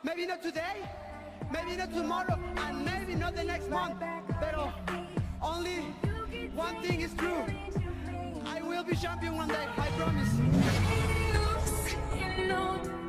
Maybe not today, maybe not tomorrow, and maybe not the next month. But only one thing is true. I will be champion one day, I promise.